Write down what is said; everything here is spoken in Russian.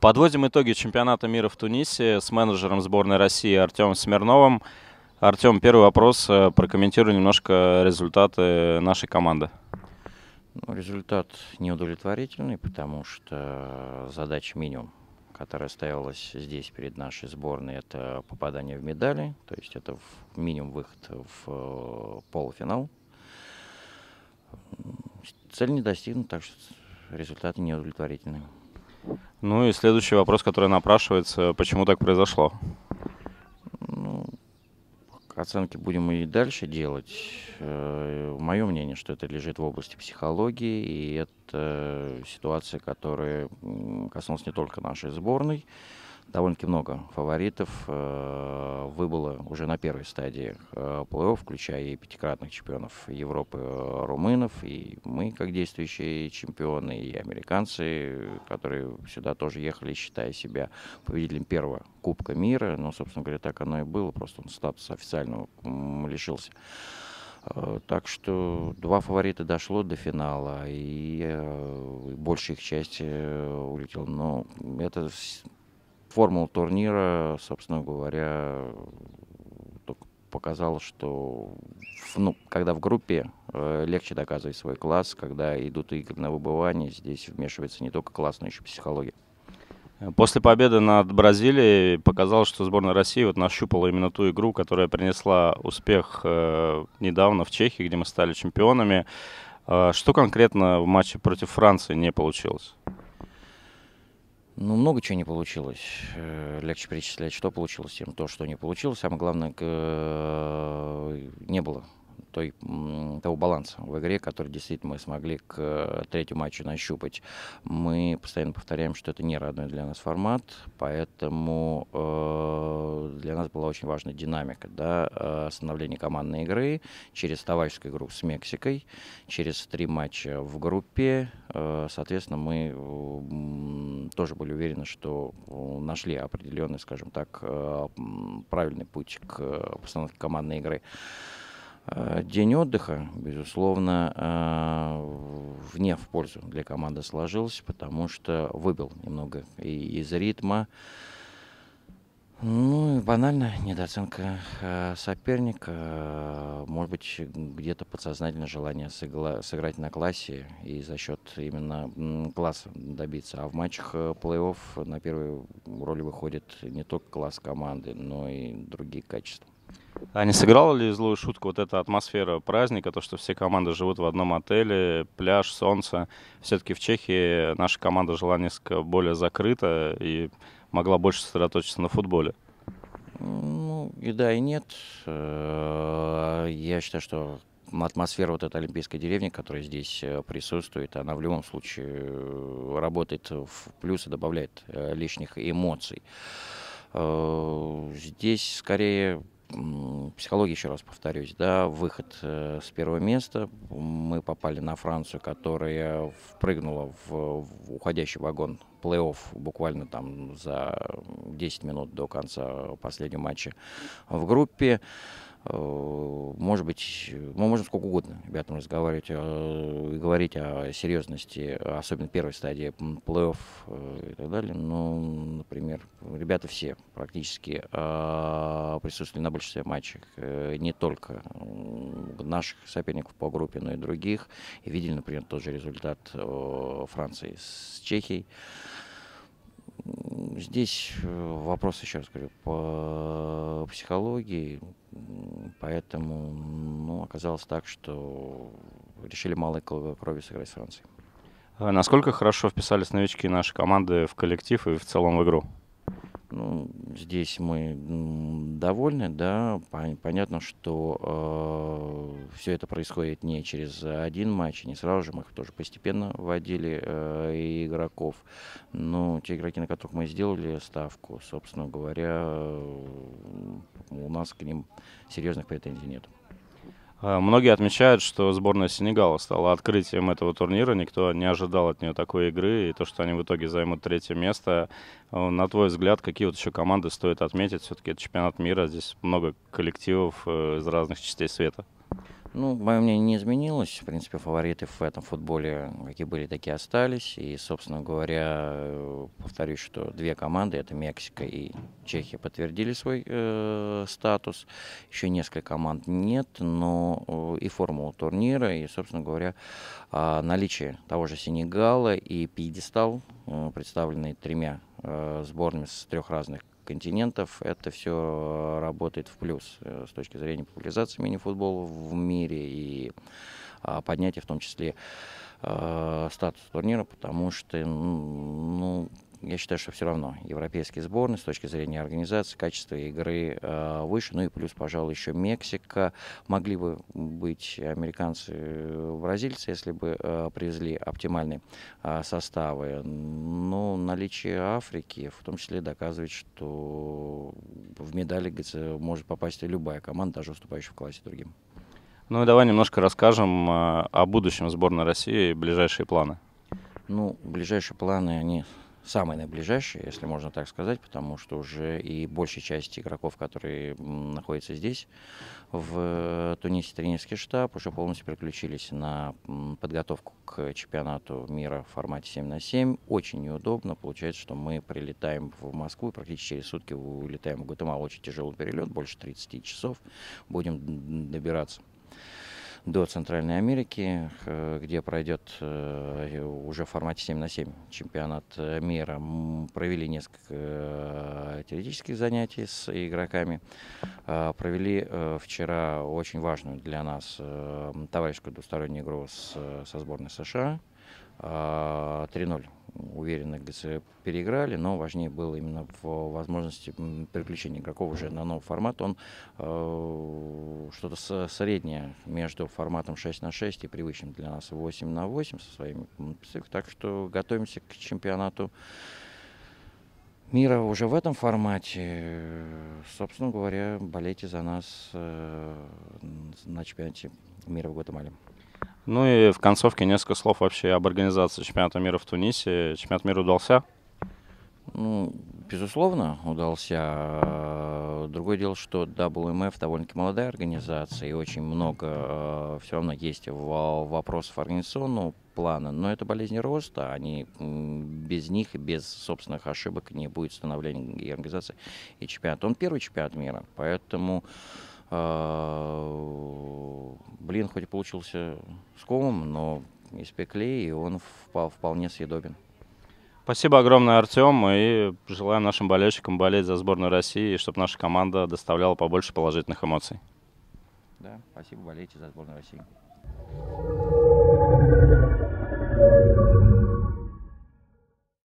Подводим итоги чемпионата мира в Тунисе с менеджером сборной России Артемом Смирновым. Артем, первый вопрос. Прокомментируй немножко результаты нашей команды. Результат неудовлетворительный, потому что задача минимум, которая ставилась здесь перед нашей сборной, это попадание в медали, то есть это минимум выход в полуфинал. Цель не достигнута, так что результаты неудовлетворительные. Ну и следующий вопрос, который напрашивается, почему так произошло? Оценки будем и дальше делать. Мое мнение, что это лежит в области психологии, и это ситуация, которая коснулась не только нашей сборной. Довольно-таки много фаворитов выбыло уже на первой стадии плей-офф, включая и пятикратных чемпионов Европы румынов, и мы, как действующие чемпионы, и американцы, которые сюда тоже ехали, считая себя победителем первого Кубка мира. Ну, собственно говоря, так оно и было, просто он статуса официального лишился. Так что два фаворита дошло до финала, и большая их часть улетела. Но это формула турнира, собственно говоря, показала, что когда в группе легче доказывать свой класс, когда идут игры на выбывание, здесь вмешивается не только класс, но еще психология. После победы над Бразилией показалось, что сборная России нащупала именно ту игру, которая принесла успех недавно в Чехии, где мы стали чемпионами. Что конкретно в матче против Франции не получилось? Много чего не получилось. Легче перечислять, что получилось, чем то, что не получилось. Самое главное, не было того баланса в игре, который действительно мы смогли к третьему матчу нащупать. Мы постоянно повторяем, что это не родной для нас формат, поэтому для нас была очень важна динамика, становления командной игры через товарищескую игру с Мексикой, через 3 матча в группе. Соответственно, мы тоже были уверены, что нашли определенный, скажем так, правильный путь к постановке командной игры. День отдыха, безусловно, в пользу для команды сложился, потому что выбил немного и из ритма. И банально недооценка соперника, может быть, где-то подсознательное желание сыграть на классе и за счет именно класса добиться. А в матчах плей-офф на первую роль выходит не только класс команды, но и другие качества. А не сыграла ли злую шутку эта атмосфера праздника, то, что все команды живут в одном отеле, пляж, солнце? Все-таки в Чехии наша команда жила несколько более закрыто и могла больше сосредоточиться на футболе. И да, и нет. Я считаю, что атмосфера этой олимпийской деревни, которая здесь присутствует, она в любом случае работает в плюс и добавляет лишних эмоций. Здесь скорее психология, еще раз повторюсь, выход с первого места. Мы попали на Францию, которая впрыгнула в уходящий вагон плей-офф буквально за 10 минут до конца последнего матча в группе. Может быть, мы можем сколько угодно ребятам разговаривать и говорить о серьезности, особенно первой стадии плей-офф и так далее. Например, ребята все практически присутствовали на большинстве матчей, не только наших соперников по группе, но и других. И видели, например, тот же результат Франции с Чехией. Здесь вопрос, еще раз говорю, по психологии, поэтому оказалось так, что решили малой крови сыграть с Францией. Насколько хорошо вписались новички нашей команды в коллектив и в целом в игру? Здесь мы довольны, понятно, что все это происходит не через один матч, не сразу же, мы их тоже постепенно вводили игроков, но те игроки, на которых мы сделали ставку, собственно говоря, у нас к ним серьезных претензий нет. Многие отмечают, что сборная Сенегала стала открытием этого турнира. Никто не ожидал от нее такой игры. И то, что они в итоге займут 3-е место. На твой взгляд, какие еще команды стоит отметить? Все-таки это чемпионат мира. Здесь много коллективов из разных частей света. Ну, мое мнение не изменилось. В принципе, фавориты в этом футболе какие были, такие остались. И, собственно говоря, повторюсь, что две команды, это Мексика и Чехия, подтвердили свой статус. Еще несколько команд нет, но и формулу турнира, и, собственно говоря, наличие того же Сенегала и пьедестал, представленный тремя сборными с трех разных континентов, это все работает в плюс с точки зрения популяризации мини-футбола в мире и поднятия в том числе статуса турнира, потому что, ну, я считаю, что все равно европейские сборные с точки зрения организации, качества игры выше. Ну и плюс, пожалуй, еще Мексика. Могли бы быть американцы, бразильцы, если бы привезли оптимальные составы. Но наличие Африки в том числе доказывает, что в медали, говорится, может попасть и любая команда, даже уступающая в классе другим. Ну и давай немножко расскажем о будущем сборной России и ближайшие планы. Ну, ближайшие планы, они самые наиближайшие, если можно так сказать, потому что уже и большая часть игроков, которые находятся здесь, в Тунисе, тренерский штаб, уже полностью переключились на подготовку к чемпионату мира в формате 7×7. Очень неудобно. Получается, что мы прилетаем в Москву и практически через сутки улетаем в Гватемалу. Очень тяжелый перелет, больше 30 часов. Будем добираться до Центральной Америки, где пройдет уже в формате 7×7 чемпионат мира. Провели несколько теоретических занятий с игроками. Провели вчера очень важную для нас товарищескую двустороннюю игру со сборной США. 3:0 уверенно переиграли, но важнее было именно в возможности переключения игроков уже на новый формат. Он что-то среднее между форматом 6×6 и привычным для нас 8×8 со своими спецификами. Так что готовимся к чемпионату мира уже в этом формате. Собственно говоря, болейте за нас на чемпионате мира в Гватемале. Ну и в концовке несколько слов вообще об организации чемпионата мира в Тунисе. Чемпионат мира удался? Ну, безусловно, удался. Другое дело, что WMF довольно-таки молодая организация, и очень много все равно есть вопросов организационного плана, но это болезни роста, они без них и без собственных ошибок не будет становления и организации и чемпионата. Он первый чемпионат мира, поэтому блин, хоть и получился с комом, но испекли, и он вполне съедобен. Спасибо огромное, Артем, и желаем нашим болельщикам болеть за сборную России, и чтобы наша команда доставляла побольше положительных эмоций. Да, спасибо, болейте за сборную России.